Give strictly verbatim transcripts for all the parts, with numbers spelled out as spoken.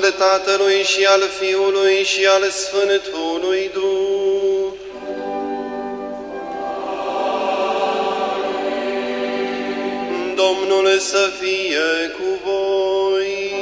numele Tatălui și al Fiului și al Sfântului Duh. Domnul să fie cu voi.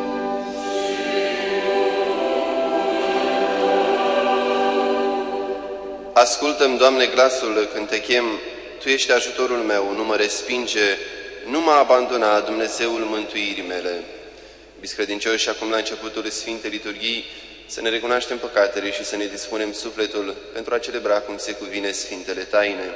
Ascultă-mi, Doamne, glasul când te chem, Tu ești ajutorul meu, nu mă respinge, nu mă abandona, Dumnezeul mântuirii mele. Iubiți credincioși, acum la începutul Sfintei Liturghii, să ne recunoaștem păcatele și să ne dispunem sufletul pentru a celebra cum se cuvine Sfintele Taine.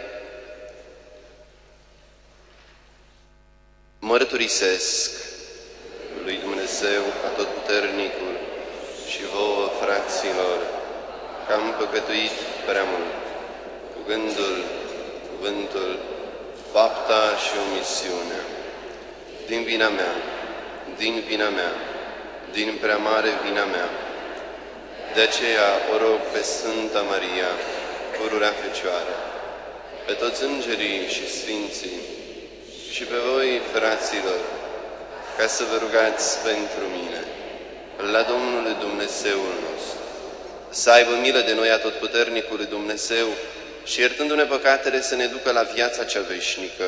Mărturisesc lui Dumnezeu Atotputernicul și vouă, fraților, că am păcătuit prea mult, cu gândul, cuvântul, fapta și omisiunea. Din vina mea, din vina mea, din prea mare vina mea. De aceea o rog pe Sfânta Maria, pururea Fecioară, pe toți îngerii și sfinții și pe voi, fraților, ca să vă rugați pentru mine, la Domnul Dumnezeul nostru, să aibă milă de noi Atotputernicul Dumnezeu și, iertându-ne păcatele, să ne ducă la viața cea veșnică.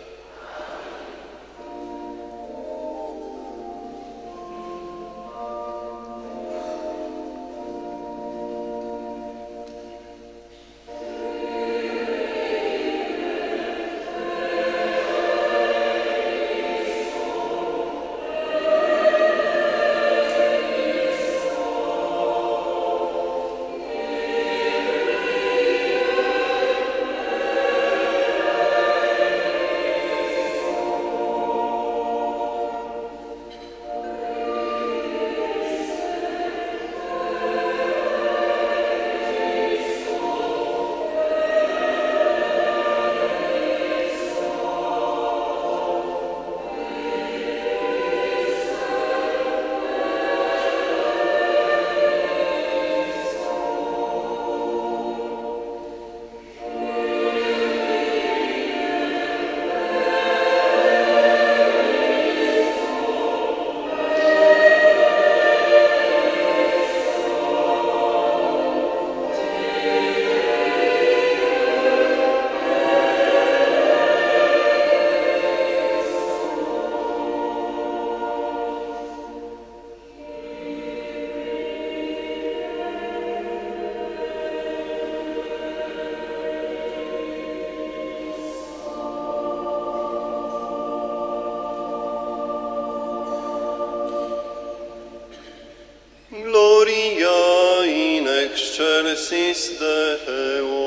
Gloria in excelsis Deo.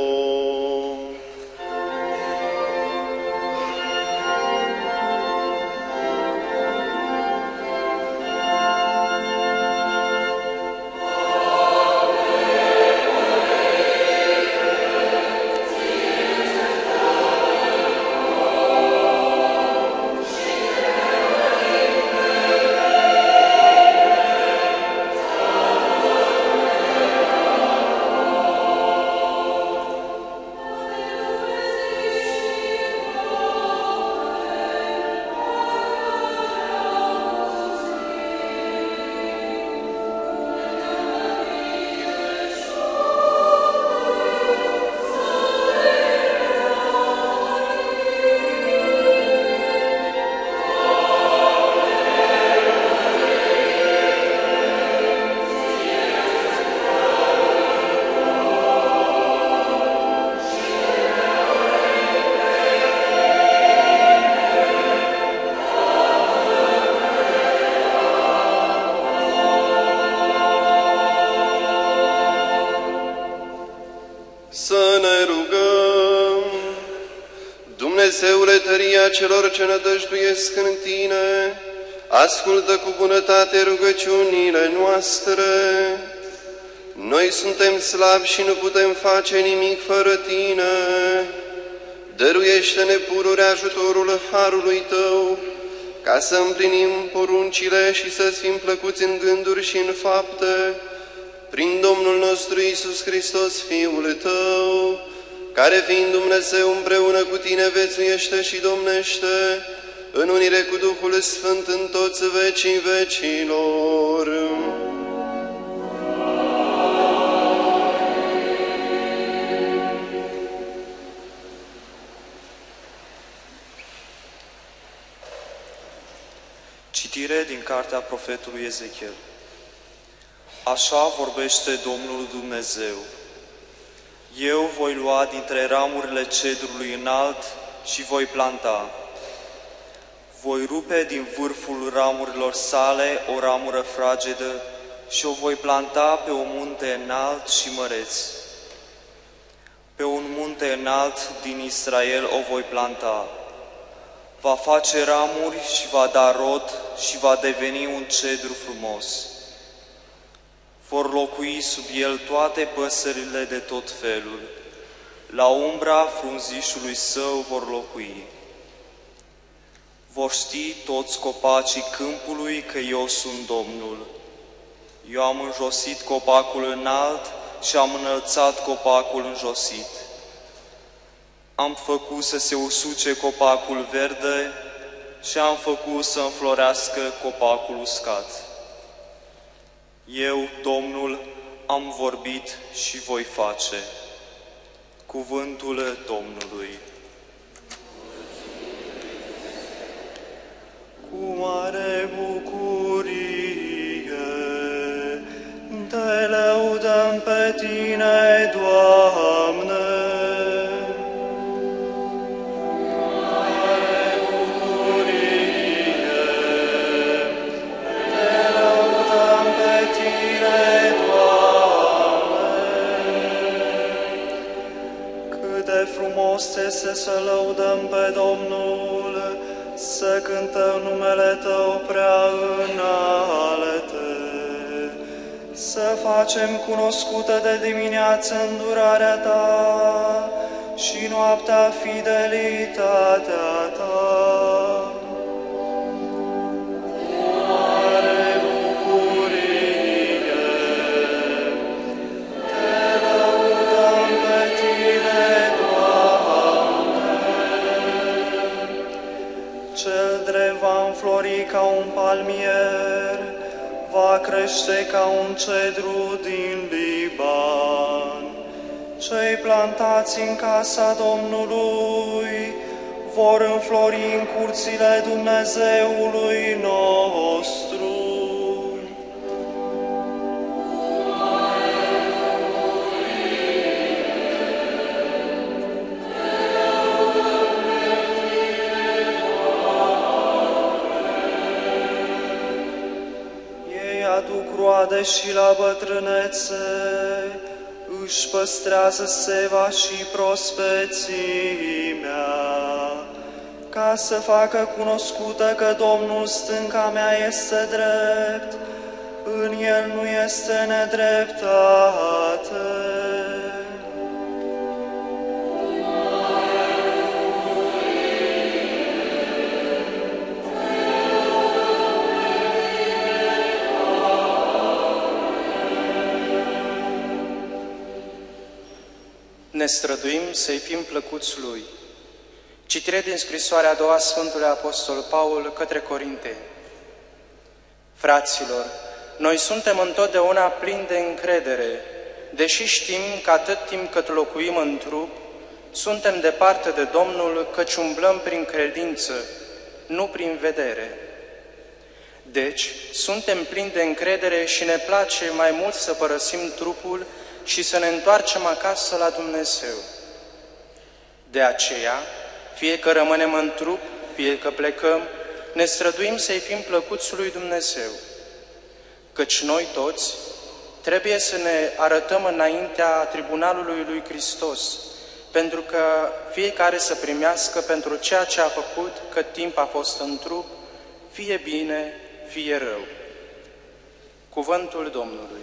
Să ne rugăm. Dumnezeule, tăria celor ce nădăjduiesc în Tine, ascultă cu bunătate rugăciunile noastre. Noi suntem slabi și nu putem face nimic fără Tine. Dăruiește-ne pururea ajutorul harului Tău, ca să împlinim poruncile și să-ți fim plăcuți în gânduri și în fapte, prin Domnul nostru Iisus Hristos, Fiul Tău, care fiind Dumnezeu împreună cu Tine vețuiește și domnește, în unire cu Duhul Sfânt în toți vecii vecilor. Citire din cartea profetului Ezechiel. Așa vorbește Domnul Dumnezeu. Eu voi lua dintre ramurile cedrului înalt și voi planta. Voi rupe din vârful ramurilor sale o ramură fragedă și o voi planta pe un munte înalt și măreț. Pe un munte înalt din Israel o voi planta. Va face ramuri și va da rod și va deveni un cedru frumos. Vor locui sub el toate păsările de tot felul. La umbra frunzișului său vor locui. Vor ști toți copacii câmpului că eu sunt Domnul. Eu am înjosit copacul înalt și am înălțat copacul înjosit. Am făcut să se usuce copacul verde și am făcut să înflorească copacul uscat. Eu, Domnul, am vorbit și voi face. Cuvântul Domnului. Cu mare bucurie te lăudăm pe Tine, Doamne. Frumos este să lăudăm pe Domnul, să cântăm numele Tău prea înalte, să facem cunoscută de dimineață îndurarea Ta și noaptea fidelitatea Ta. Ca un palmier, va crește ca un cedru din Liban. Cei plantați în casa Domnului vor înflori în curțile Dumnezeului nostru. Roade și la bătrânețe își păstrează seva și prospețimea, ca să facă cunoscută că Domnul stânca mea este drept, în El nu este nedreptate. Ne străduim să-i fim plăcuți Lui. Citire din scrisoarea a doua Sfântului Apostol Paul către Corinteni. Fraților, noi suntem întotdeauna plini de încredere, deși știm că atât timp cât locuim în trup, suntem departe de Domnul, căci umblăm prin credință, nu prin vedere. Deci, suntem plini de încredere și ne place mai mult să părăsim trupul și să ne întoarcem acasă la Dumnezeu. De aceea, fie că rămânem în trup, fie că plecăm, ne străduim să-i fim plăcuți lui Dumnezeu. Căci noi toți trebuie să ne arătăm înaintea tribunalului lui Hristos, pentru că fiecare să primească pentru ceea ce a făcut cât timp a fost în trup, fie bine, fie rău. Cuvântul Domnului.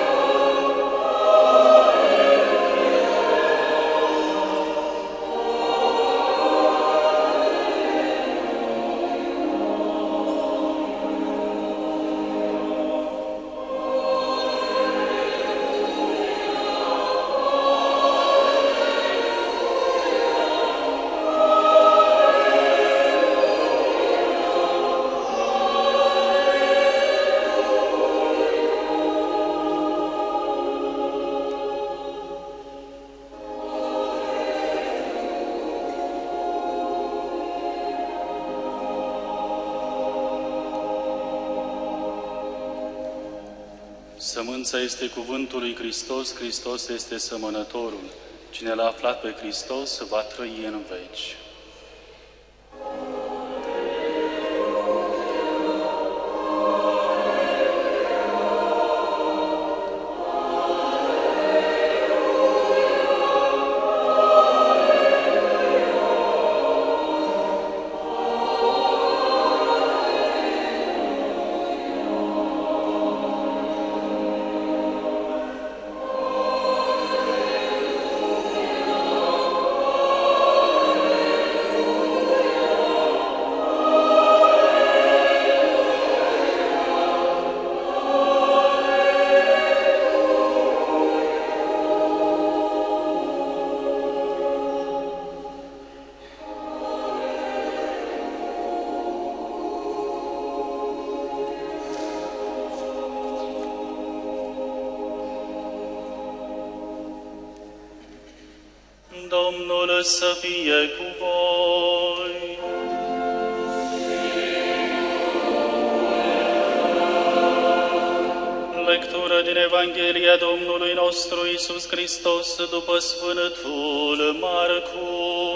Oh Sămânța este cuvântul lui Hristos, Hristos este semănătorul. Cine l-a aflat pe Hristos va trăi în veci. Domnul să fie cu voi. Lectură din Evanghelia Domnului nostru Iisus Hristos după Sfântul Marcu.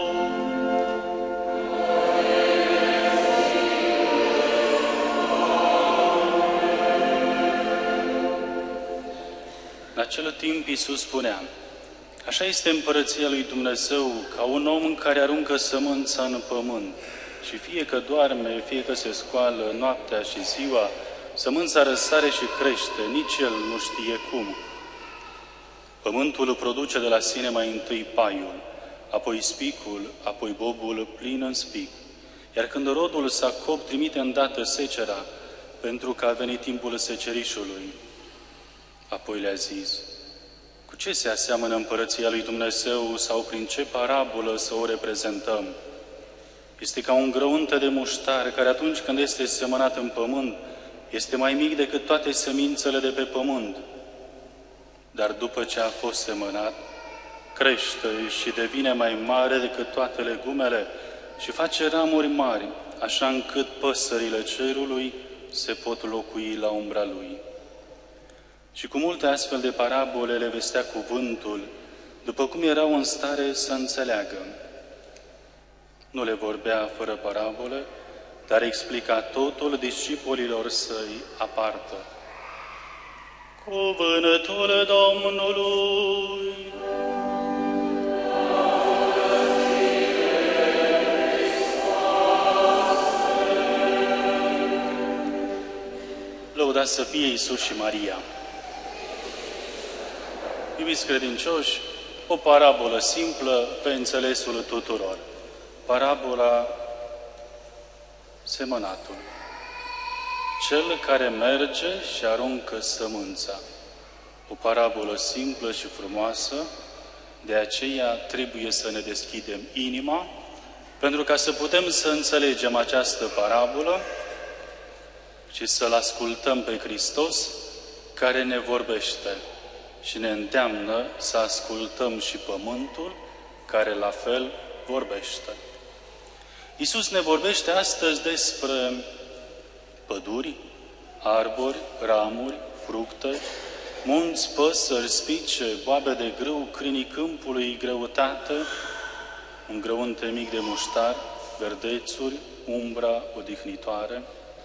În acel timp Iisus spunea: așa este împărăția lui Dumnezeu, ca un om care aruncă sămânța în pământ și fie că doarme, fie că se scoală noaptea și ziua, sămânța răsare și crește, nici el nu știe cum. Pământul produce de la sine mai întâi paiul, apoi spicul, apoi bobul plin în spic. Iar când rodul s-a cop, trimite îndată secera, pentru că a venit timpul secerișului. Apoi le-a zis: cu ce se aseamănă împărăția lui Dumnezeu sau prin ce parabolă să o reprezentăm? Este ca un grăunte de muștar care atunci când este semănat în pământ este mai mic decât toate semințele de pe pământ. Dar după ce a fost semănat, crește și devine mai mare decât toate legumele și face ramuri mari, așa încât păsările cerului se pot locui la umbra lui. Și cu multe astfel de parabole le vestea cuvântul, după cum erau în stare să înțeleagă. Nu le vorbea fără parabole, dar explica totul discipolilor săi aparte. Cuvântul Domnului! Lăudați să fie Iisus și Maria! Iubiți credincioși, o parabolă simplă pe înțelesul tuturor. Parabola semănatul. Cel care merge și aruncă sămânța. O parabolă simplă și frumoasă, de aceea trebuie să ne deschidem inima, pentru ca să putem să înțelegem această parabolă și să-L ascultăm pe Hristos, care ne vorbește și ne îndeamnă să ascultăm și pământul, care la fel vorbește. Iisus ne vorbește astăzi despre păduri, arbori, ramuri, fructe, munți, păsări, spice, boabe de grâu, crinii câmpului, greutate, un grăunte mic de muștar, verdețuri, umbra odihnitoare.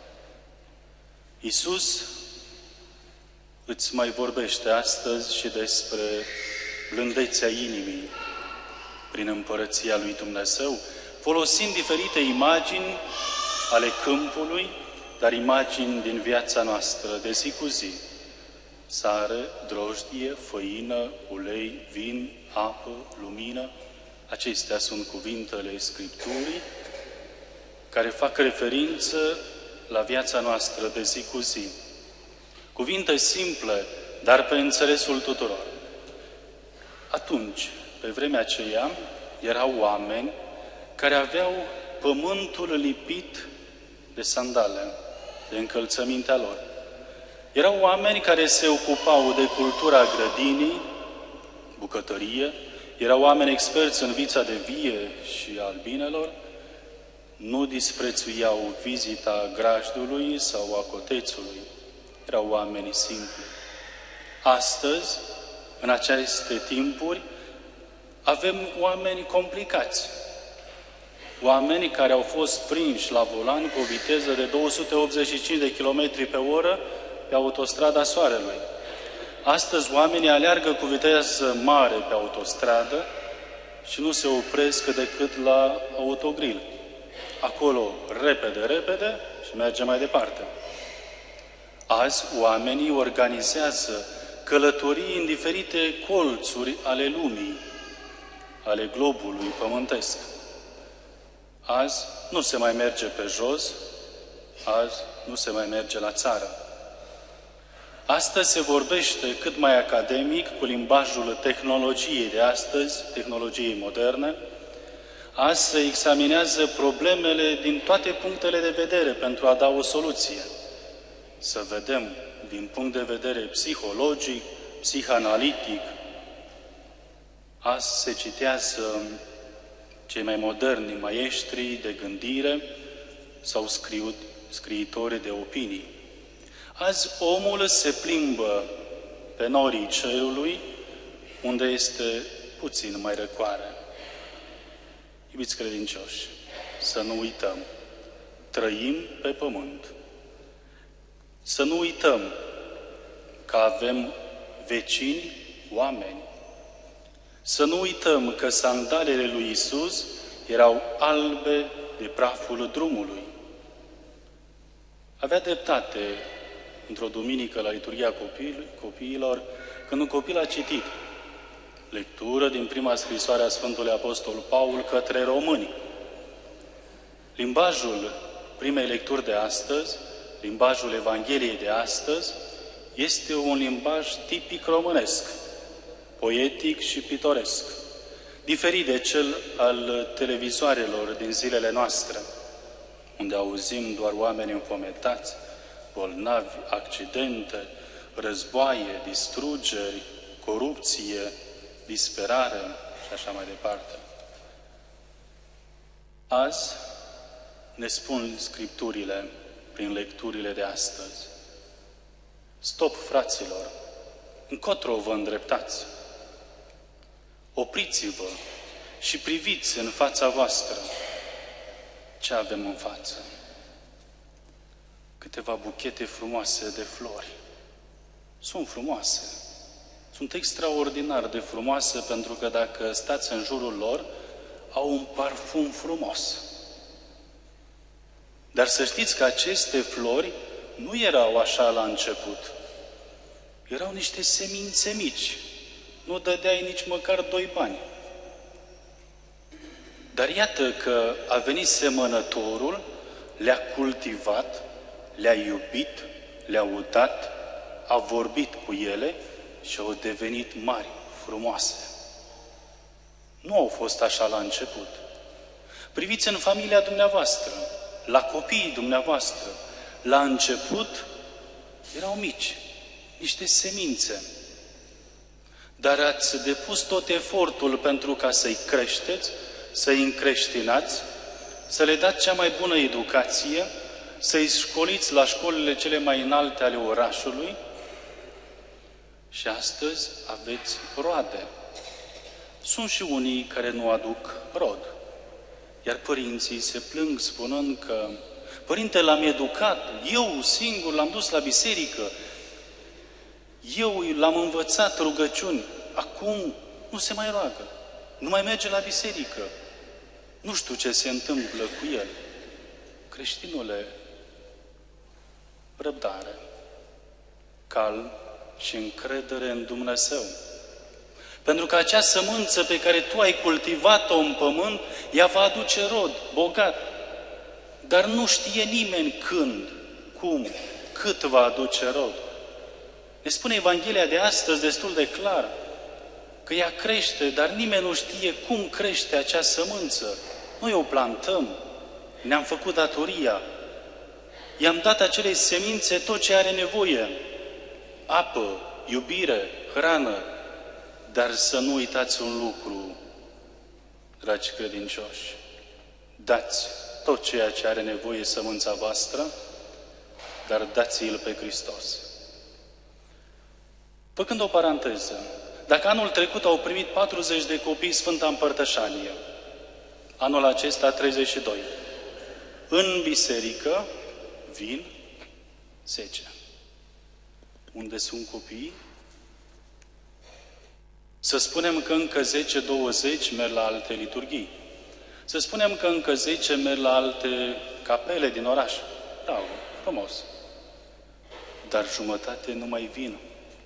Iisus îți mai vorbește astăzi și despre blândețea inimii prin împărăția lui Dumnezeu, folosind diferite imagini ale câmpului, dar imagini din viața noastră de zi cu zi. Sare, drojdie, făină, ulei, vin, apă, lumină. Acestea sunt cuvintele Scripturii care fac referință la viața noastră de zi cu zi. Cuvinte simple, dar pe înțelesul tuturor. Atunci, pe vremea aceea, erau oameni care aveau pământul lipit de sandale, de încălțămintea lor. Erau oameni care se ocupau de cultura grădinii, bucătărie, erau oameni experți în vița de vie și albinelor, nu disprețuiau vizita grajdului sau a cotețului. Erau oameni simpli. Astăzi, în aceste timpuri, avem oameni complicați. Oameni care au fost prinși la volan cu o viteză de două sute optzeci și cinci de kilometri pe oră pe autostrada Soarelui. Astăzi oamenii aleargă cu viteză mare pe autostradă și nu se opresc decât la autogrill. Acolo, repede, repede și merge mai departe. Azi, oamenii organizează călătorii în diferite colțuri ale lumii, ale globului pământesc. Azi nu se mai merge pe jos, azi nu se mai merge la țară. Astăzi se vorbește cât mai academic, cu limbajul tehnologiei de astăzi, tehnologiei moderne. Azi se examinează problemele din toate punctele de vedere pentru a da o soluție. Să vedem din punct de vedere psihologic, psihanalitic. Azi se citează cei mai moderni maestri de gândire sau scriu, scriitori de opinii. Azi omul se plimbă pe norii cerului, unde este puțin mai răcoare. Iubiți credincioși, să nu uităm, trăim pe pământ. Să nu uităm că avem vecini oameni. Să nu uităm că sandalele lui Iisus erau albe de praful drumului. Avea dreptate într-o duminică la liturghia copiilor, când un copil a citit lectură din prima scrisoare a Sfântului Apostol Paul către români. Limbajul primei lecturi de astăzi, limbajul Evangheliei de astăzi, este un limbaj tipic românesc, poetic și pitoresc, diferit de cel al televizoarelor din zilele noastre, unde auzim doar oameni înfometați, bolnavi, accidente, războaie, distrugeri, corupție, disperare și așa mai departe. Azi ne spun Scripturile prin lecturile de astăzi: stop, fraților, încotro vă îndreptați. Opriți-vă și priviți în fața voastră ce avem în față. Câteva buchete frumoase de flori. Sunt frumoase. Sunt extraordinar de frumoase pentru că dacă stați în jurul lor, au un parfum frumos. Dar să știți că aceste flori nu erau așa la început. Erau niște semințe mici. Nu dădeai nici măcar doi bani. Dar iată că a venit semănătorul, le-a cultivat, le-a iubit, le-a udat, a vorbit cu ele și au devenit mari, frumoase. Nu au fost așa la început. Priviți în familia dumneavoastră, la copiii dumneavoastră. La început erau mici, niște semințe. Dar ați depus tot efortul pentru ca să-i creșteți, să-i încreștinați, să le dați cea mai bună educație, să-i școliți la școlile cele mai înalte ale orașului și astăzi aveți roade. Sunt și unii care nu aduc rod. Iar părinții se plâng spunând că părinte, l-am educat, eu singur l-am dus la biserică, eu l-am învățat rugăciuni, acum nu se mai roagă, nu mai merge la biserică. Nu știu ce se întâmplă cu el. Creștinule, răbdare, calm și încredere în Dumnezeu. Pentru că acea sămânță pe care tu ai cultivat-o în pământ, ea va aduce rod, bogat. Dar nu știe nimeni când, cum, cât va aduce rod. Ne spune Evanghelia de astăzi destul de clar că ea crește, dar nimeni nu știe cum crește acea sămânță. Noi o plantăm, ne-am făcut datoria, i-am dat acelei semințe tot ce are nevoie, apă, iubire, hrană, dar să nu uitați un lucru, dragi credincioși, dați tot ceea ce are nevoie sămânța voastră, dar dați-l pe Hristos. Făcând o paranteză, dacă anul trecut au primit patruzeci de copii Sfânta Împărtășanie, anul acesta treizeci și doi, în biserică vin zece. Unde sunt copiii? Să spunem că încă zece douăzeci merg la alte liturghii. Să spunem că încă zece merg la alte capele din oraș. Bravo, frumos. Dar jumătate nu mai vin.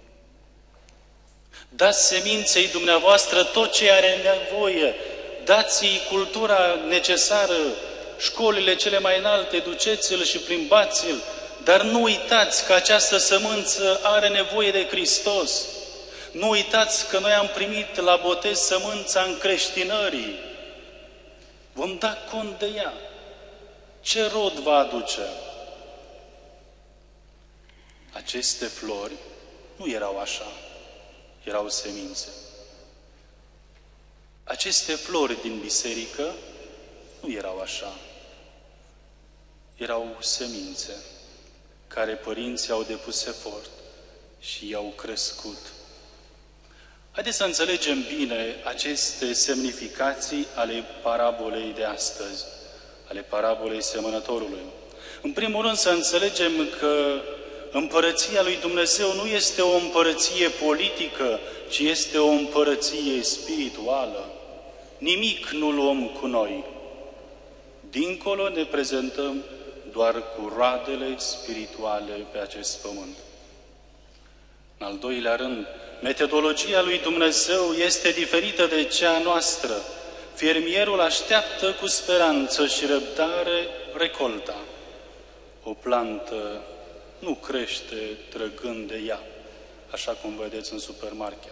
Dați seminței dumneavoastră tot ce are nevoie. Dați-i cultura necesară, școlile cele mai înalte, duceți-l și plimbați-l. Dar nu uitați că această sămânță are nevoie de Hristos. Nu uitați că noi am primit la botez sămânța încreștinării. Vom da cont de ea. Ce rod va aduce? Aceste flori nu erau așa, erau semințe. Aceste flori din biserică nu erau așa, erau semințe care părinții au depus efort și i-au crescut. Haideți să înțelegem bine aceste semnificații ale parabolei de astăzi, ale parabolei semănătorului. În primul rând să înțelegem că împărăția lui Dumnezeu nu este o împărăție politică, ci este o împărăție spirituală. Nimic nu luăm cu noi. Dincolo ne prezentăm doar cu roadele spirituale pe acest pământ. În al doilea rând, metodologia lui Dumnezeu este diferită de cea noastră. Fermierul așteaptă cu speranță și răbdare recolta. O plantă nu crește trăgând de ea, așa cum vedeți în supermarket.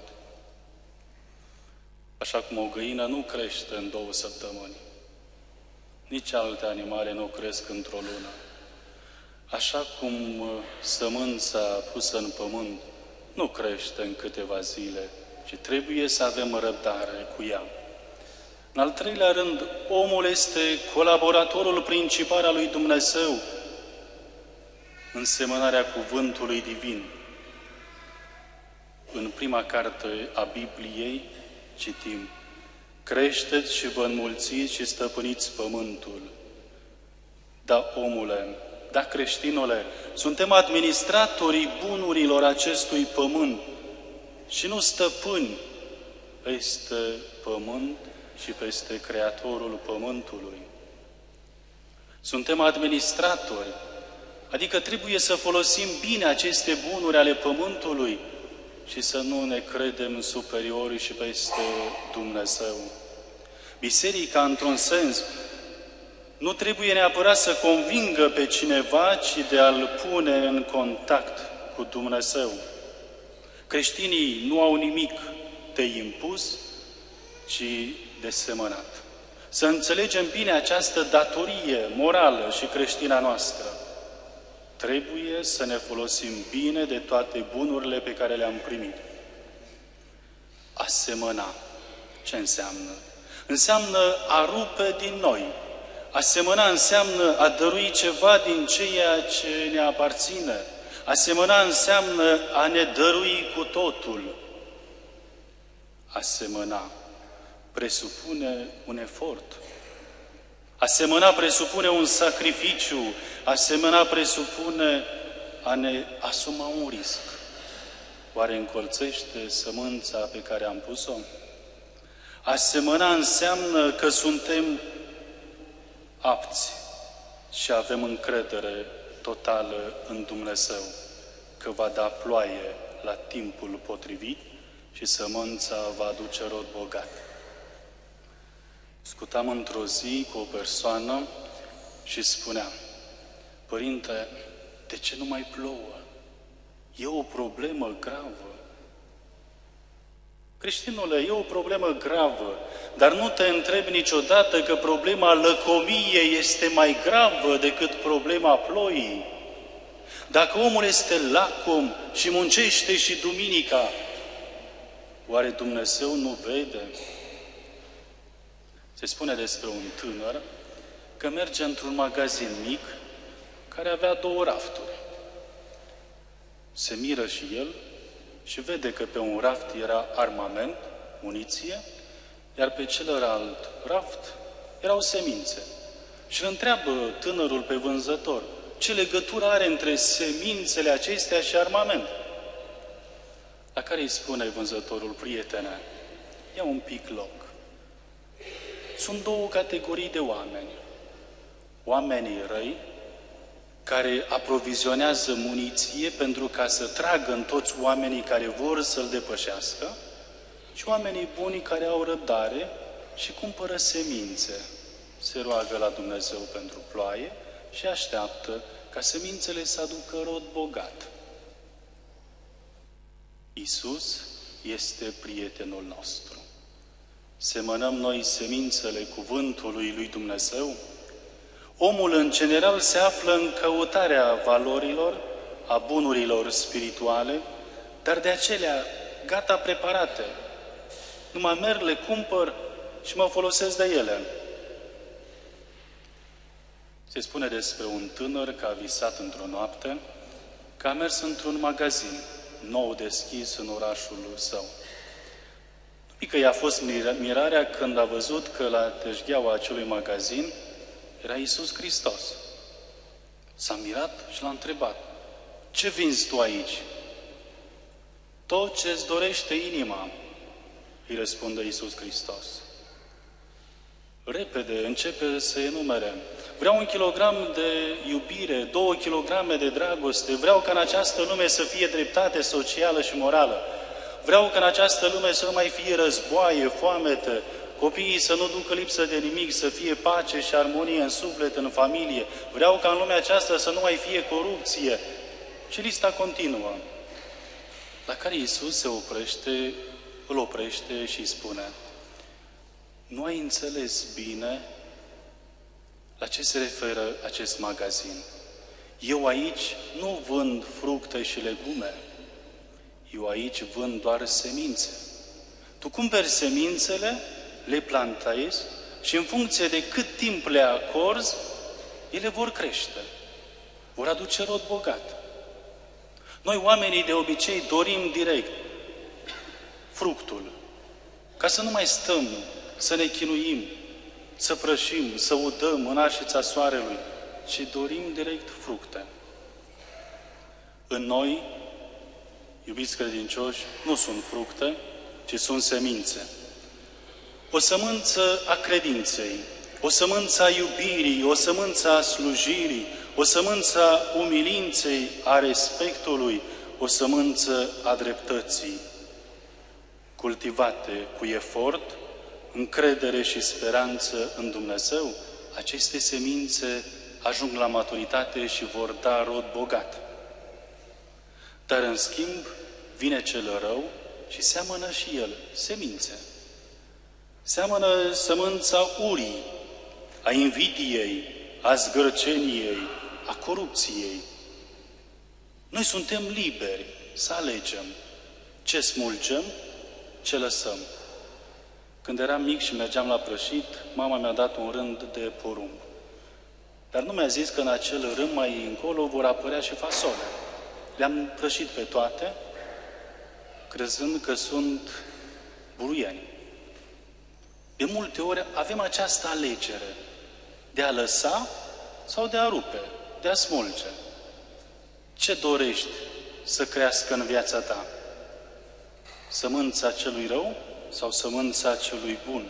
Așa cum o găină nu crește în două săptămâni. Nici alte animale nu cresc într-o lună. Așa cum sămânța pusă în pământ nu crește în câteva zile, ci trebuie să avem răbdare cu ea. În al treilea rând, omul este colaboratorul principal al lui Dumnezeu în semănarea cuvântului divin. În prima carte a Bibliei citim: creșteți și vă înmulțiți și stăpâniți pământul. Da, omule, da, creștinule, suntem administratorii bunurilor acestui pământ și nu stăpâni peste pământ și peste Creatorul pământului. Suntem administratori, adică trebuie să folosim bine aceste bunuri ale pământului și să nu ne credem superiori și peste Dumnezeu. Biserica, într-un sens, nu trebuie neapărat să convingă pe cineva, ci de a-l pune în contact cu Dumnezeu. Creștinii nu au nimic de impus, ci de semănat. Să înțelegem bine această datorie morală și creștină noastră. Trebuie să ne folosim bine de toate bunurile pe care le-am primit. A semăna. Ce înseamnă? Înseamnă a rupe din noi. A semăna înseamnă a dărui ceva din ceea ce ne aparține. A semăna înseamnă a ne dărui cu totul. A semăna presupune un efort. A semăna presupune un sacrificiu. A semăna presupune a ne asuma un risc. Oare încolțește sămânța pe care am pus-o? A semăna înseamnă că suntem apți și avem încredere totală în Dumnezeu, că va da ploaie la timpul potrivit și sămânța va aduce rod bogat. Discutam într-o zi cu o persoană și spunea: Părinte, de ce nu mai plouă? E o problemă gravă. Creștinule, e o problemă gravă, dar nu te întrebi niciodată că problema lăcomiei este mai gravă decât problema ploii. Dacă omul este lacom și muncește și duminica, oare Dumnezeu nu vede? Se spune despre un tânăr că merge într-un magazin mic care avea două rafturi. Se miră și el și vede că pe un raft era armament, muniție, iar pe celălalt raft erau semințe. Și îl întreabă tânărul pe vânzător, ce legătură are între semințele acestea și armament? La care îi spune vânzătorul, prietene, ia un pic loc. Sunt două categorii de oameni. Oamenii răi, care aprovizionează muniție pentru ca să tragă în toți oamenii care vor să-l depășească, și oamenii buni care au răbdare și cumpără semințe. Se roagă la Dumnezeu pentru ploaie și așteaptă ca semințele să aducă rod bogat. Iisus este prietenul nostru. Semănăm noi semințele cuvântului lui Dumnezeu? Omul, în general, se află în căutarea valorilor, a bunurilor spirituale, dar de acelea gata preparate. Numai merg, le cumpăr și mă folosesc de ele. Se spune despre un tânăr că a visat într-o noapte, că a mers într-un magazin nou deschis în orașul său. Mică i-a fost mirarea când a văzut că la teșgheaua acelui magazin era Iisus Hristos. S-a mirat și l-a întrebat, ce vinzi tu aici? Tot ce-ți dorește inima, îi răspunde Iisus Hristos. Repede începe să enumere. Vreau un kilogram de iubire, două kilograme de dragoste, vreau ca în această lume să fie dreptate socială și morală. Vreau ca în această lume să nu mai fie războaie, foamete, copiii să nu ducă lipsă de nimic, să fie pace și armonie în suflet, în familie. Vreau ca în lumea aceasta să nu mai fie corupție. Și lista continuă. La care Iisus se oprește, îl oprește și îi spune, nu ai înțeles bine la ce se referă acest magazin. Eu aici nu vând fructe și legume. Eu aici vând doar semințe. Tu cumperi semințele, le plantezi și în funcție de cât timp le acorzi, ele vor crește. Vor aduce rod bogat. Noi, oamenii, de obicei, dorim direct fructul. Ca să nu mai stăm, să ne chinuim, să prășim, să udăm în arșița soarelui, ci dorim direct fructe. În noi, iubiți credincioși, nu sunt fructe, ci sunt semințe. O sămânță a credinței, o sămânță a iubirii, o sămânță a slujirii, o sămânță a umilinței, a respectului, o sămânță a dreptății, cultivate cu efort, încredere și speranță în Dumnezeu, aceste semințe ajung la maturitate și vor da rod bogat. Dar în schimb, vine cel rău și seamănă și el semințe. Seamănă sămânța urii, a invidiei, a zgârceniei, a corupției. Noi suntem liberi să alegem ce smulgem, ce lăsăm. Când eram mic și mergeam la prășit, mama mi-a dat un rând de porumb. Dar nu mi-a zis că în acel rând mai încolo vor apărea și fasole. Le-am prășit pe toate, crezând că sunt buruieni. De multe ori avem această alegere de a lăsa sau de a rupe, de a smulge. Ce dorești să crească în viața ta? Sămânța celui rău sau sămânța celui bun?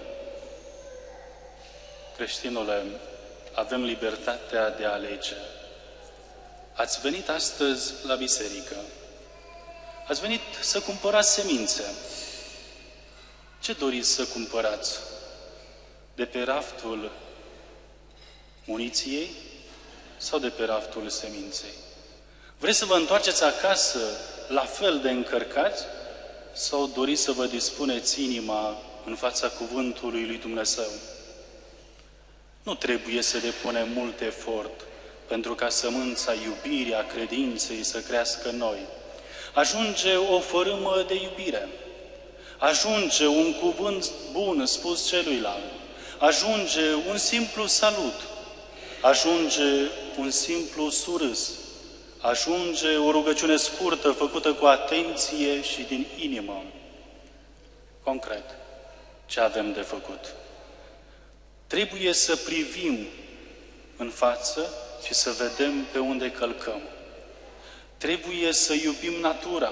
Creștinule, avem libertatea de a alege. Ați venit astăzi la biserică. Ați venit să cumpărați semințe. Ce doriți să cumpărați? De pe raftul muniției sau de pe raftul seminței? Vreți să vă întoarceți acasă la fel de încărcați sau doriți să vă dispuneți inima în fața cuvântului lui Dumnezeu? Nu trebuie să depunem mult efort pentru ca sămânța iubirii, a credinței să crească în noi. Ajunge o fărâmă de iubire. Ajunge un cuvânt bun spus celuilalt. Ajunge un simplu salut. Ajunge un simplu surâs. Ajunge o rugăciune scurtă, făcută cu atenție și din inimă. Concret, ce avem de făcut? Trebuie să privim în față și să vedem pe unde călcăm. Trebuie să iubim natura.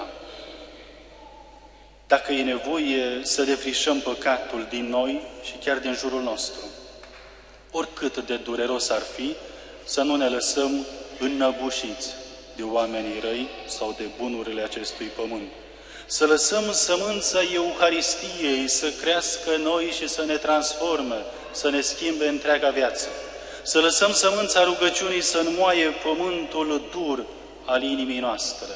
Dacă e nevoie să defrișăm păcatul din noi și chiar din jurul nostru. Oricât de dureros ar fi, să nu ne lăsăm înnăbușiți de oamenii răi sau de bunurile acestui pământ. Să lăsăm sămânța Euharistiei să crească în noi și să ne transforme, să ne schimbe întreaga viață. Să lăsăm sămânța rugăciunii să înmoaie pământul dur al inimii noastre.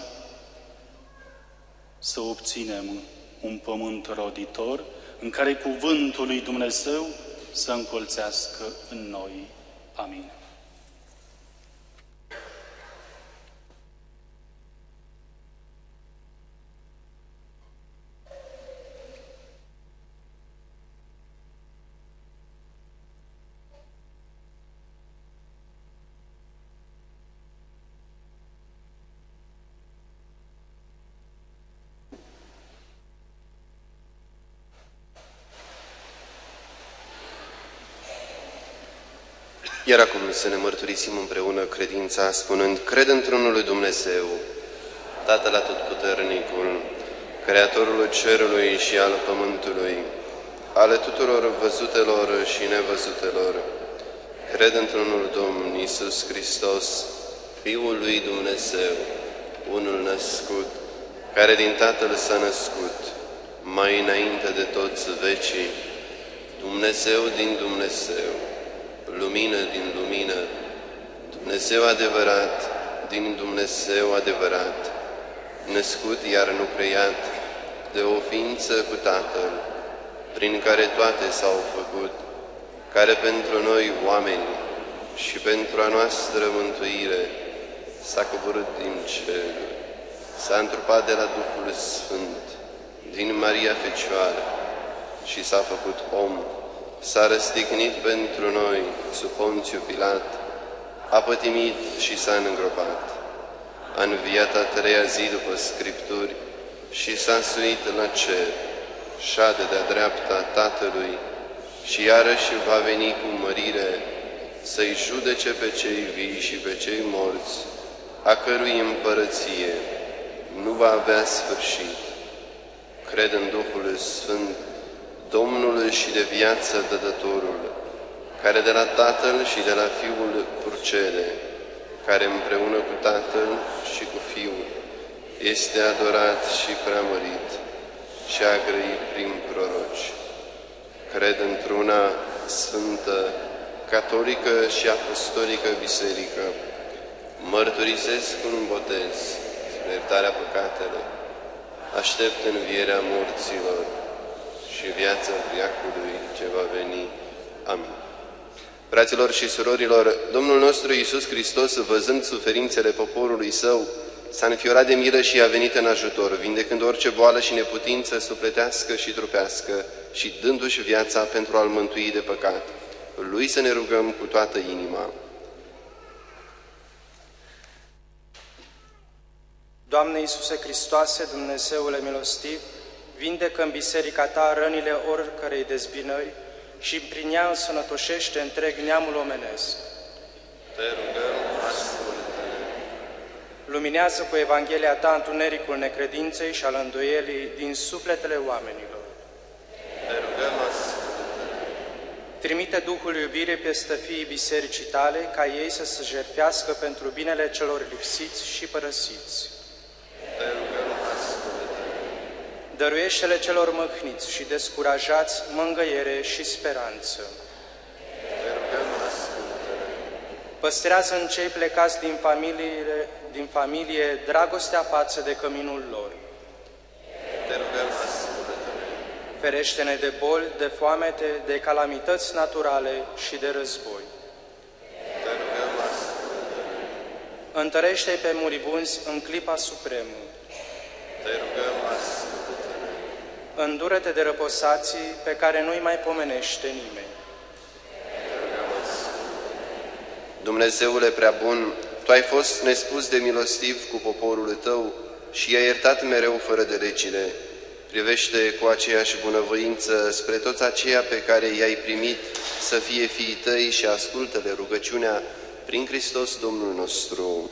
Să obținem un pământ roditor în care cuvântul lui Dumnezeu să încolțească în noi. Amin. Iar acum să ne mărturisim împreună credința, spunând: cred într-unul lui Dumnezeu, Tatăl Atotputernicul, Creatorul cerului și al pământului, ale tuturor văzutelor și nevăzutelor. Cred într-unul Domn Iisus Hristos, Fiul lui Dumnezeu, unul născut, care din Tatăl s-a născut, mai înainte de toți vecii, Dumnezeu din Dumnezeu, lumină din lumină, Dumnezeu adevărat din Dumnezeu adevărat, născut iar nu creat, de o ființă cu Tatăl, prin care toate s-au făcut, care pentru noi oameni și pentru a noastră mântuire s-a coborât din cer, s-a întrupat de la Duhul Sfânt, din Maria Fecioară și s-a făcut om, s-a răstignit pentru noi sub Ponțiu Pilat, a pătimit și s-a îngropat. A înviat a treia zi după Scripturi și s-a suit la cer, șade de-a dreapta Tatălui și iarăși va veni cu mărire să-i judece pe cei vii și pe cei morți, a cărui împărăție nu va avea sfârșit. Cred în Duhul Sfânt, Domnul și de viață dădătorul, care de la Tatăl și de la Fiul purcede, care împreună cu Tatăl și cu Fiul este adorat și preamărit și a grăit prin proroci. Cred într-una sfântă, catolică și apostolică biserică, mărturisesc un botez spre iertarea păcatelor, aștept învierea morților și viața veacului ce va veni. Amin. Fraților și surorilor, Domnul nostru Iisus Hristos, văzând suferințele poporului Său, s-a înfiorat de milă și a venit în ajutor, vindecând orice boală și neputință sufletească și trupească și dându-și viața pentru a-L mântui de păcat. Lui să ne rugăm cu toată inima. Doamne Iisuse Hristoase, Dumnezeule milostiv, vindecă în biserica Ta rănile oricărei dezbinări și prin ea însănătoșește întreg neamul omenesc. Te rugăm, ascultă-ne. Luminează cu Evanghelia Ta întunericul necredinței și al îndoielii din sufletele oamenilor. Te rugăm, ascultă-ne. Trimite Duhul iubirii peste fiii bisericii Tale, ca ei să se jertfească pentru binele celor lipsiți și părăsiți. Te rugăm, ascultă-ne. Dăruiește-le celor măhniți și descurajați mângâiere și speranță. Te rugăm, ascultă-ne. Păstrează în cei plecați din familie, din familie dragostea față de căminul lor. Te rugăm, ascultă-ne. Ferește-ne de boli, de foamete, de calamități naturale și de război. Te rugăm, ascultă-ne. Întărește-i pe muribunzi în clipa supremă. Te rugăm, ascultă-ne. Îndură-te de răposații pe care nu-i mai pomenește nimeni. Dumnezeule prea bun, Tu ai fost nespus de milostiv cu poporul tău și i-ai iertat mereu fără de legile. Privește cu aceeași bunăvoință spre toți aceia pe care i-ai primit să fie fiii tăi și ascultă-le rugăciunea prin Hristos Domnul nostru.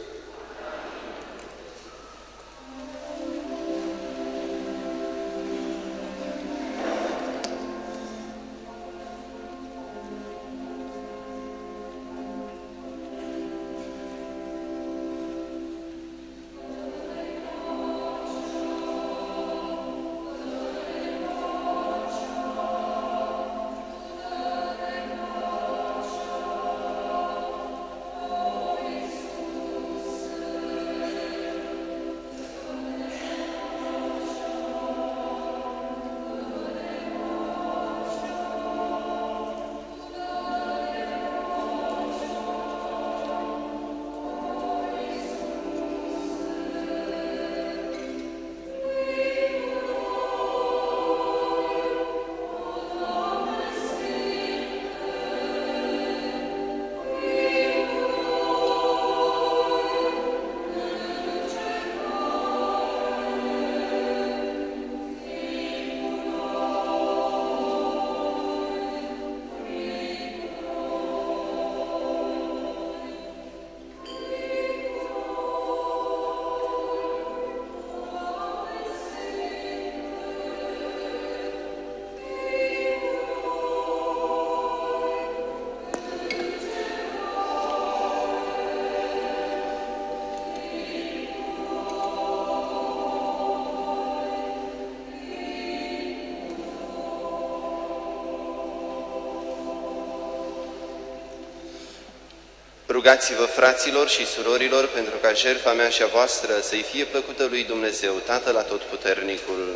Rugați-vă, fraților și surorilor, pentru ca jertfa mea și a voastră să-i fie plăcută lui Dumnezeu, Tatăl Atotputernicul.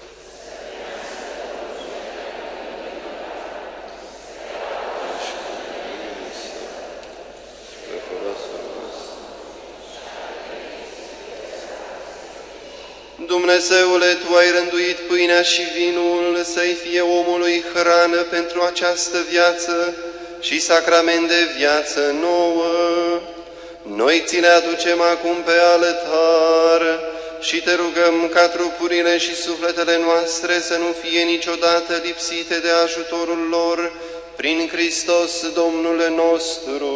Dumnezeule, Tu ai rânduit pâinea și vinul să-i fie omului hrană pentru această viață și sacrament de viață nouă. Noi ți le aducem acum pe altar și te rugăm ca trupurile și sufletele noastre să nu fie niciodată lipsite de ajutorul lor, prin Hristos Domnul nostru.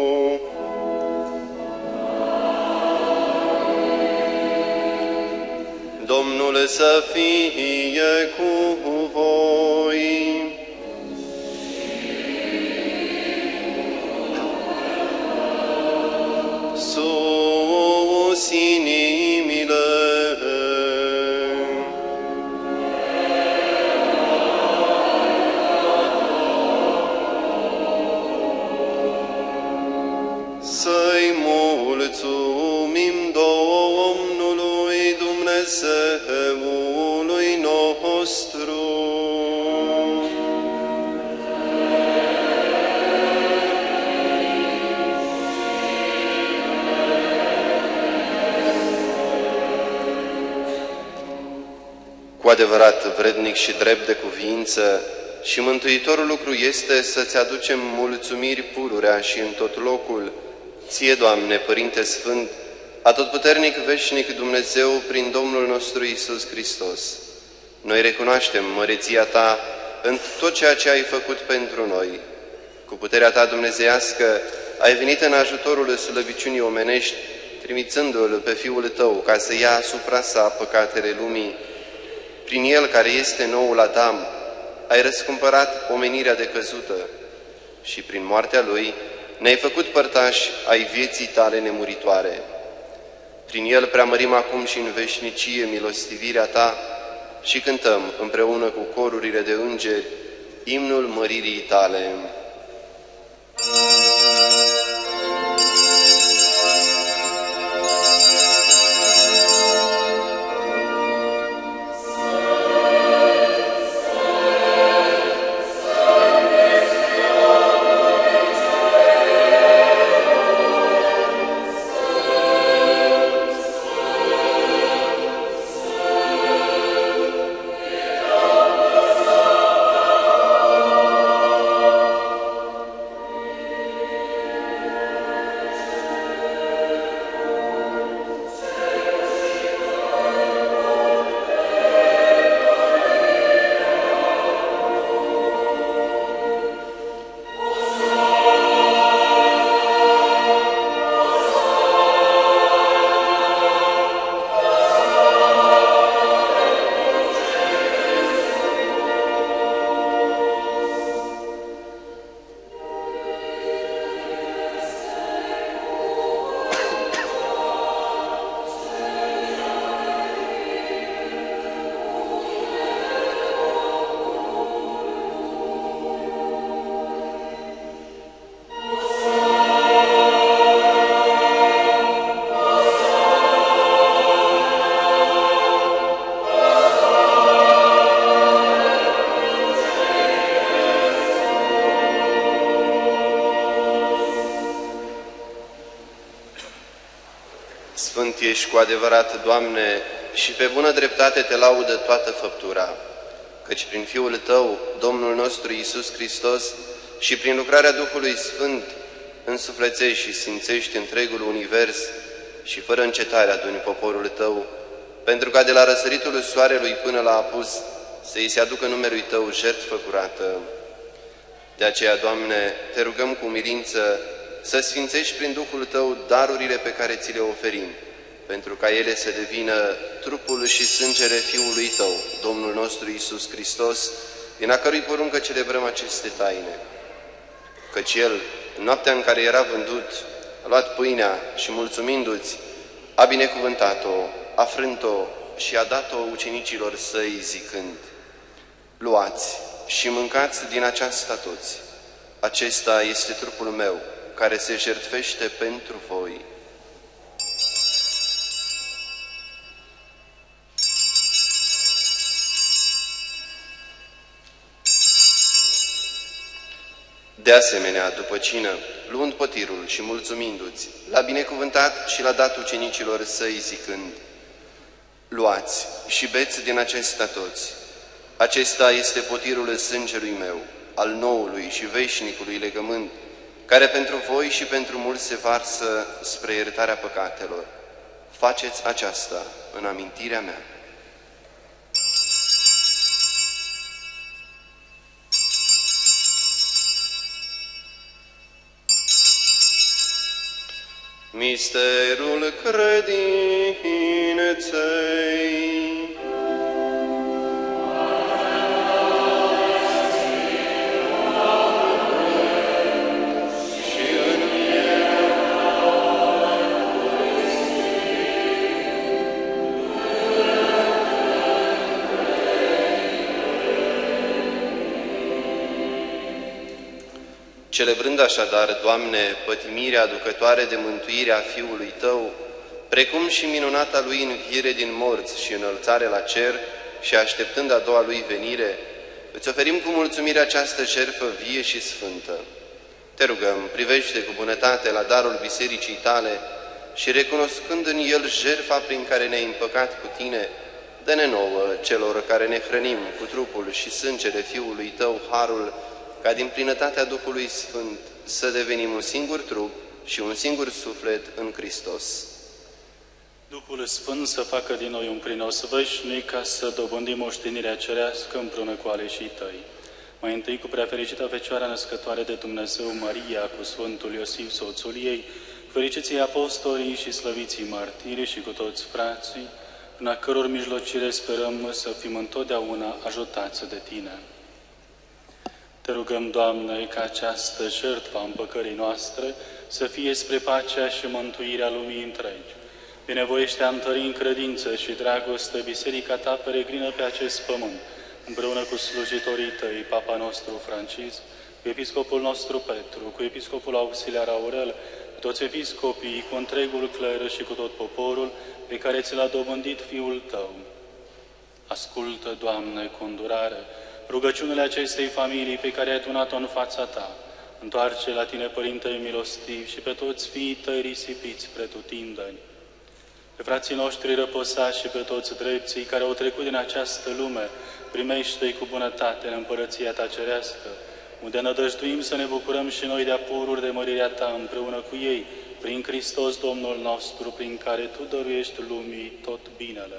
Domnul să fie cu voi. Sus inimile. Să-i mulțumim Domnului Dumnezeului nostru. Cu adevărat, vrednic și drept de cuviință și mântuitorul lucru este să-ți aducem mulțumiri pururea și în tot locul, Ție, Doamne, Părinte Sfânt, Atotputernic, veșnic Dumnezeu, prin Domnul nostru Iisus Hristos. Noi recunoaștem măreția Ta în tot ceea ce ai făcut pentru noi. Cu puterea Ta dumnezeiască ai venit în ajutorul slăbiciunii omenești, trimițându-L pe Fiul Tău ca să ia asupra sa păcatele lumii. Prin El, care este noul Adam, ai răscumpărat omenirea decăzută și prin moartea Lui ne-ai făcut părtași ai vieții Tale nemuritoare. Prin El preamărim acum și în veșnicie milostivirea Ta și cântăm împreună cu corurile de îngeri imnul măririi Tale. Sfânt ești cu adevărat, Doamne, și pe bună dreptate te laudă toată făptura, căci prin Fiul Tău, Domnul nostru Iisus Hristos, și prin lucrarea Duhului Sfânt, însuflețești și simțești întregul univers și fără încetare aduni poporul Tău, pentru ca de la răsăritul soarelui până la apus să-i se aducă numelui Tău jertfă curată. De aceea, Doamne, te rugăm cu umilință să sfințești prin Duhul Tău darurile pe care ți le oferim, pentru ca ele să devină trupul și sângele Fiului Tău, Domnul nostru Iisus Hristos, din a cărui poruncă celebrăm aceste taine. Căci El, în noaptea în care era vândut, a luat pâinea și, mulțumindu-ți, a binecuvântat-o, a frânt-o și a dat-o ucenicilor Săi, zicând: luați și mâncați din aceasta toți. Acesta este trupul meu, care se jertfește pentru voi. De asemenea, după cină, luând potirul și mulțumindu-ți, l-a binecuvântat și l-a dat ucenicilor Săi, zicând: luați și beți din acesta toți. Acesta este potirul sângelui meu, al noului și veșnicului legământ, care pentru voi și pentru mulți se varsă spre iertarea păcatelor. Faceți aceasta în amintirea mea. Misterul credinței. Celebrând așadar, Doamne, pătimirea aducătoare de mântuire a Fiului Tău, precum și minunata Lui înviere din morți și înălțare la cer, și așteptând a doua Lui venire, îți oferim cu mulțumire această jertfă vie și sfântă. Te rugăm, privește cu bunătate la darul bisericii Tale și, recunoscând în el jertfa prin care ne-ai împăcat cu Tine, dă-ne nouă, celor care ne hrănim cu trupul și sângele Fiului Tău, harul ca din plinătatea Duhului Sfânt să devenim un singur trup și un singur suflet în Hristos. Duhul Sfânt să facă din noi un prinos veșnic ca să dobândim moștenirea cerească împreună cu aleșii Tăi. Mai întâi cu preafericită Fecioara Născătoare de Dumnezeu Maria, cu Sfântul Iosif, soțul ei, fericiții apostolii și slăviții martiri și cu toți frații, în a căror mijlocire sperăm să fim întotdeauna ajutați de Tine. Te rugăm, Doamne, ca această jertfă a împăcării noastre să fie spre pacea și mântuirea lumii întregi. Binevoiește a întări în credință și dragoste Biserica Ta peregrină pe acest pământ, împreună cu slujitorii Tăi, Papa nostru Francisc, cu Episcopul nostru Petru, cu Episcopul Auxiliar Aurel, cu toți episcopii, cu întregul cler și cu tot poporul pe care ți l-a dobândit Fiul Tău. Ascultă, Doamne, cu îndurare rugăciunile acestei familii pe care ai adunat-o în fața Ta. Întoarce la Tine, Părinte milostiv, și pe toți fiii Tăi risipiți pretutindeni. Pe frații noștri răposați și pe toți drepții care au trecut din această lume, primește-i cu bunătate în împărăția Ta cerească, unde nădăjduim să ne bucurăm și noi de apururi de mărirea Ta împreună cu ei, prin Hristos Domnul nostru, prin care Tu dăruiești lumii tot binele.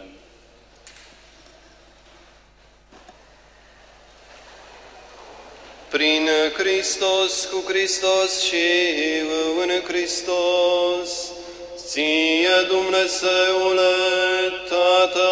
Prin Hristos, cu Hristos și în Hristos, Ție, Dumnezeule, Tată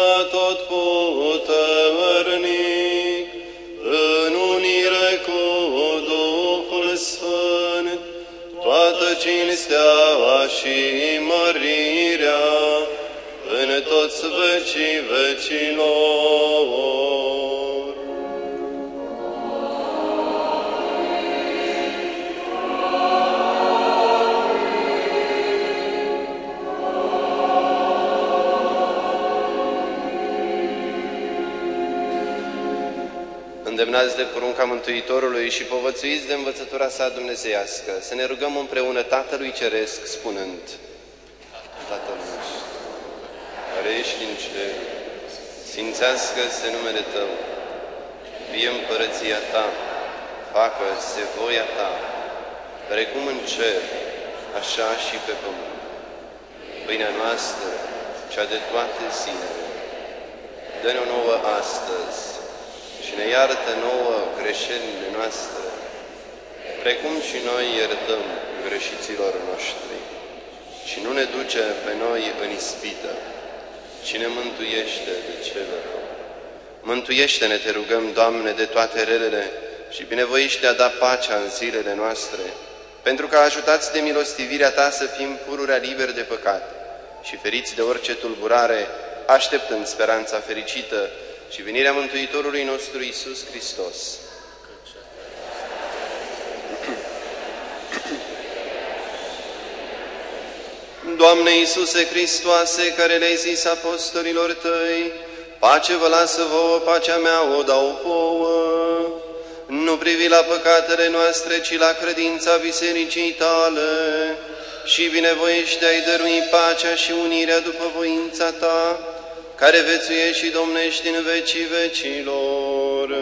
atotputernic, în unire cu Duhul Sfânt, toată cinstea și mărirea în toți vecii vecilor. Îndemnați de porunca Mântuitorului și povățuiți de învățătura Sa dumnezeiască, să ne rugăm împreună Tatălui Ceresc, spunând: Tatăl nostru, ești în cer, sfințească-se numele Tău, fie împărăția Ta, facă-se voia Ta, precum în cer, așa și pe pământ. Pâinea noastră, cea de toate zilele, dă-ne-o nouă astăzi și ne iartă nouă greșelile noastre, precum și noi iertăm greșiților noștri. Și nu ne duce pe noi în ispită, ci ne mântuiește de cele rău. Mântuiește-ne, te rugăm, Doamne, de toate relele și binevoiește a da pacea în zilele noastre, pentru că ajutați de milostivirea Ta să fim pururea liberi de păcat și feriți de orice tulburare, așteptând speranța fericită și venirea Mântuitorului nostru Iisus Hristos. Doamne Iisuse Hristoase, care le-ai zis apostolilor Tăi, pace vă lasă vouă, pacea mea o dau vouă. Nu privi la păcatele noastre, ci la credința Bisericii Tale și binevoiește ai dărui pacea și unirea după voința Ta, care vețuiești și domnești în vecii vecilor.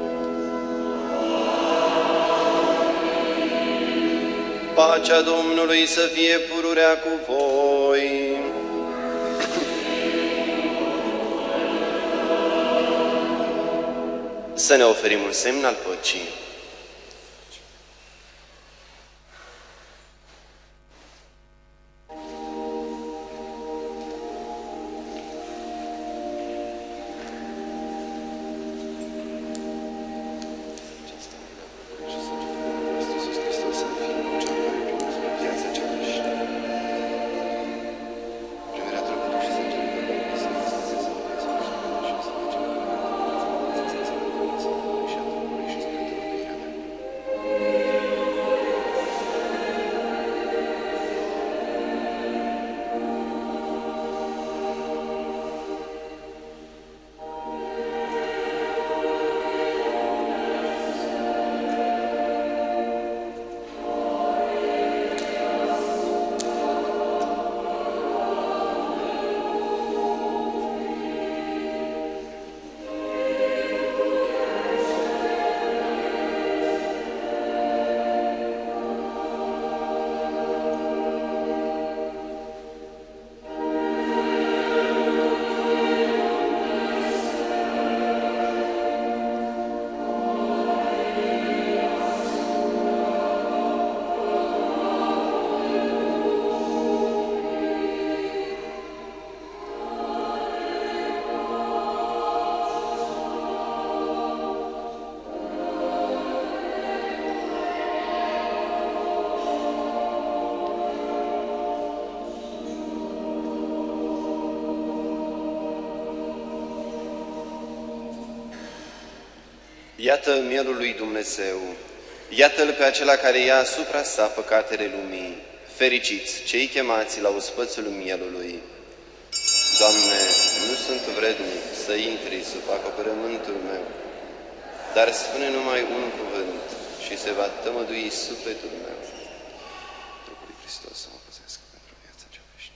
Pacea Domnului să fie pururea cu voi. Să ne oferim un semn al păcii. Iată mielul lui Dumnezeu, iată-L pe acela care ia asupra sa păcatele lumii. Fericiți cei chemați la ospățul mielului. Doamne, nu sunt vrednic să intri sub acoperământul meu, dar spune numai un cuvânt și se va tămădui sufletul meu. Trupul lui Hristos să mă păzească pentru viața cea veșnică.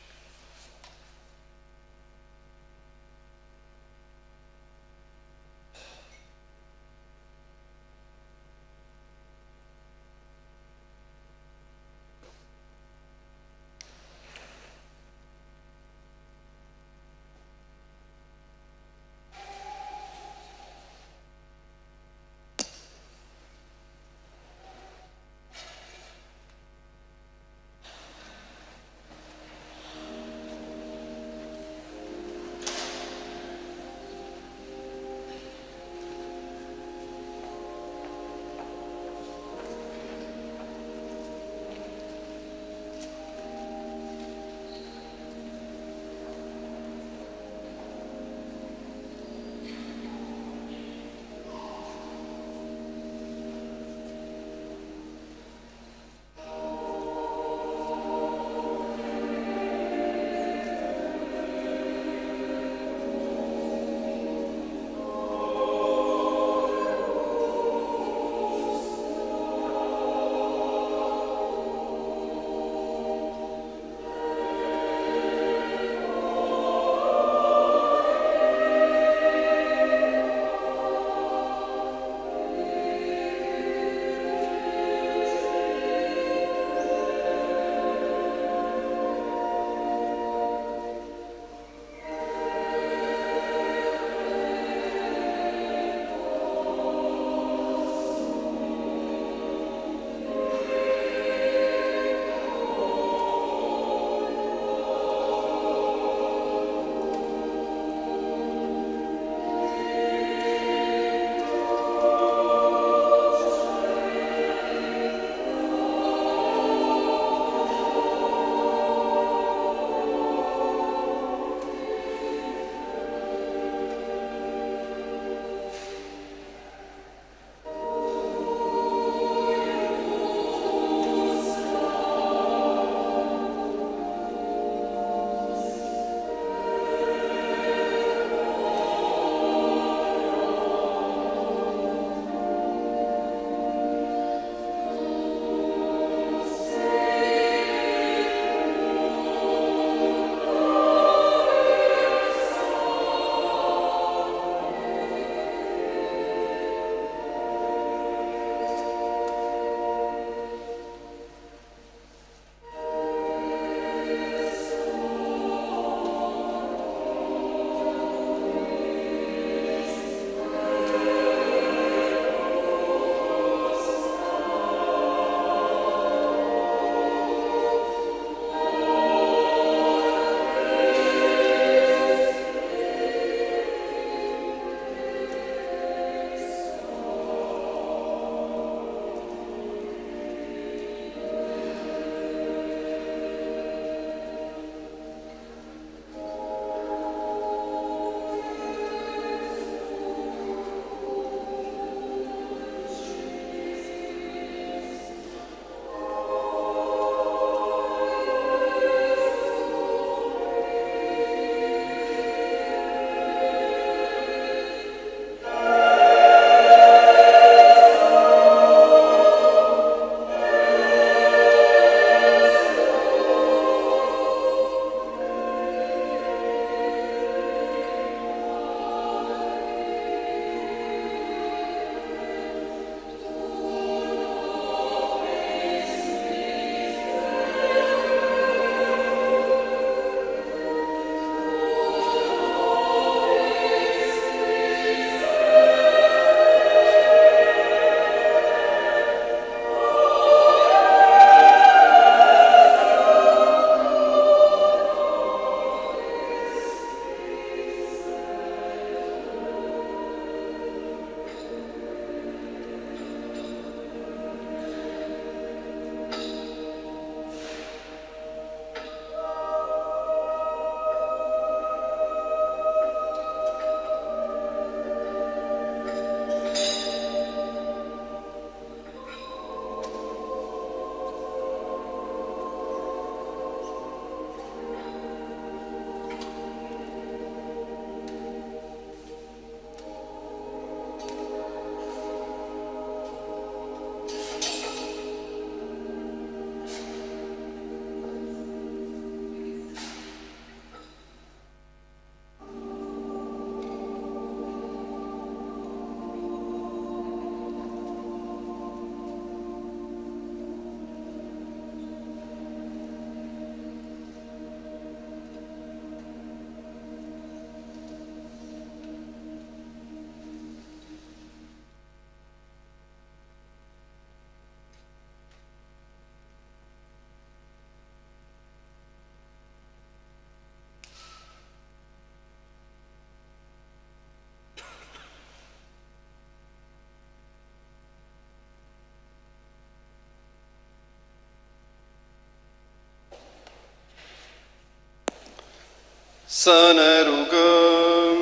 Să ne rugăm.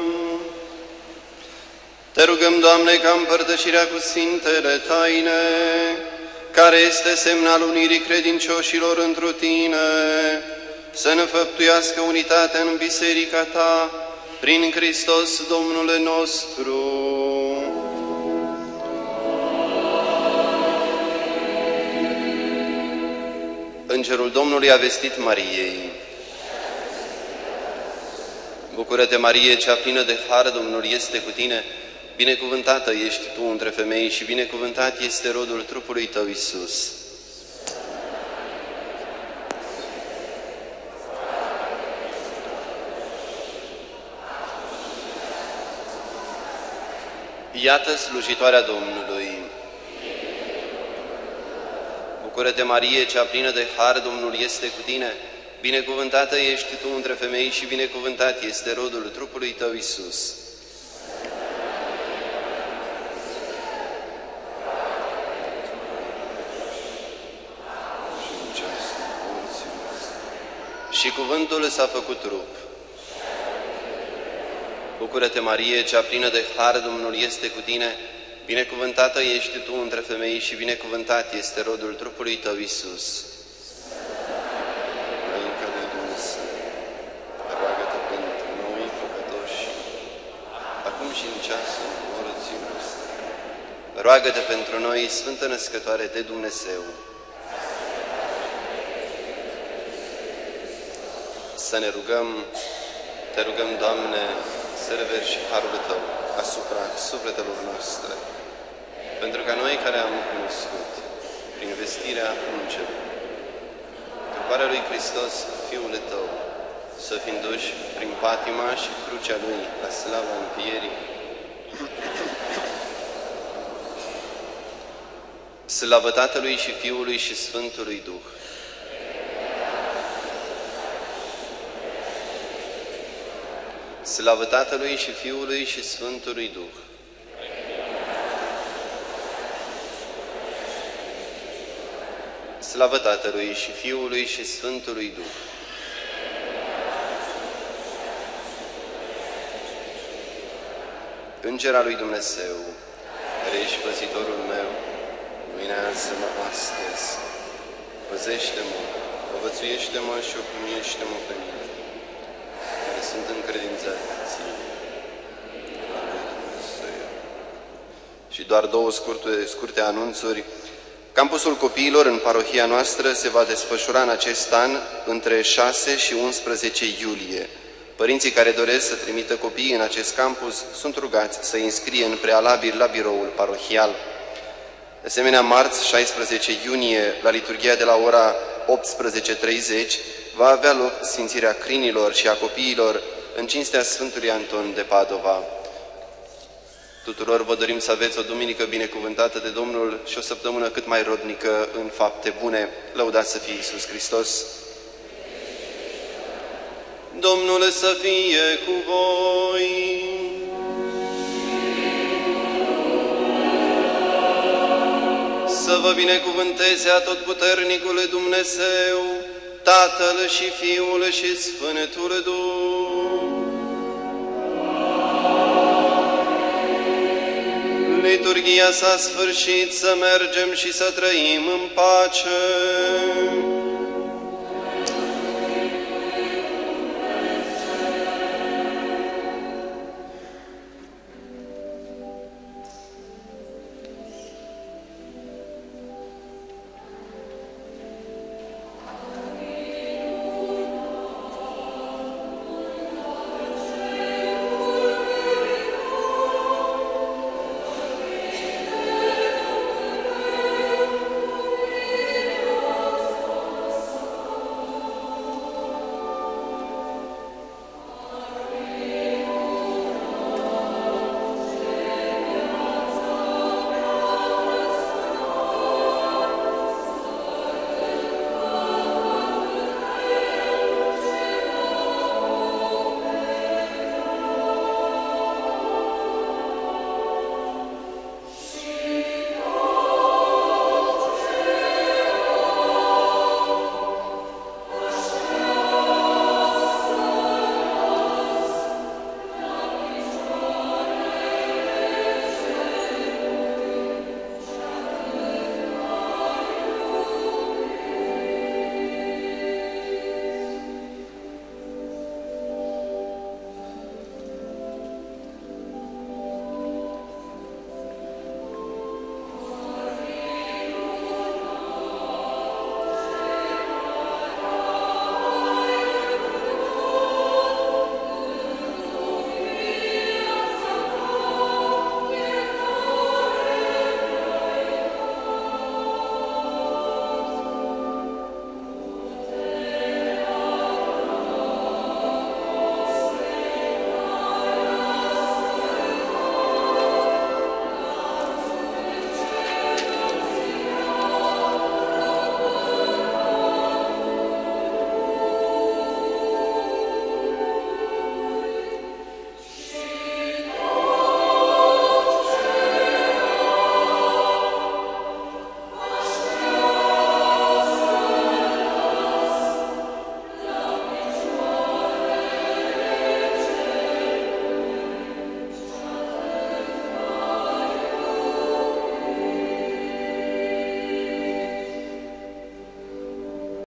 Te rugăm, Doamne, ca împărtășirea cu Sfintele Taine, care este semnal unirii credincioșilor întru Tine, să ne făptuiască unitatea în Biserica Ta, prin Hristos Domnul nostru. Îngerul Domnului a vestit Mariei: Bucură-te, Marie, cea plină de har, Domnul este cu tine, binecuvântată ești tu între femei și binecuvântat este rodul trupului tău, Iisus. Iată slujitoarea Domnului. Bucură-te, Marie, cea plină de har, Domnul este cu tine, binecuvântată ești tu între femei și binecuvântat este rodul trupului tău, Iisus. Și cuvântul s-a făcut trup. Bucură-te, Marie, cea plină de har, Domnul este cu tine, binecuvântată ești tu între femei și binecuvântat este rodul trupului tău, Iisus. Maica lui Dumnezeu, roagă-te pentru noi păcătoși, acum și în ceasul morții noastre. Roagă-te pentru noi, Sfântă Născătoare de Dumnezeu. Să ne rugăm. Te rugăm, Doamne, să reverși harul Tău asupra sufletelor noastre, pentru ca noi care am cunoscut, prin vestirea Îngerului, truparea lui Hristos, Fiul Tău, să fim duși prin patima și crucea Lui la slava învierii, slavă Tatălui și Fiului și Sfântului Duh. Slavă Tatălui și Fiului și Sfântului Duh. Slavă Tatălui și Fiului și Sfântului Duh. Înger al lui Dumnezeu, care ești păzitorul meu, luminează-mă astăzi, păzește-mă, povățuiește-mă și oprimește-mă pe mine, care sunt încredințați ție. Și doar două scurte, scurte anunțuri. Campusul copiilor în parohia noastră se va desfășura în acest an între șase și unsprezece iulie. Părinții care doresc să trimită copiii în acest campus sunt rugați să înscrie în prealabil la biroul parohial. De asemenea, marți, șaisprezece iunie, la liturghia de la ora optsprezece treizeci, va avea loc sfințirea crinilor și a copiilor în cinstea Sfântului Anton de Padova. Tuturor vă dorim să aveți o duminică binecuvântată de Domnul și o săptămână cât mai rodnică în fapte bune. Lăudați să fie Iisus Hristos! Domnul să fie cu voi! Să vă binecuvânteze atotputernicul Dumnezeu, Tatăl și Fiul și Sfântul Duh. Liturghia s-a sfârșit, să mergem și să trăim în pace.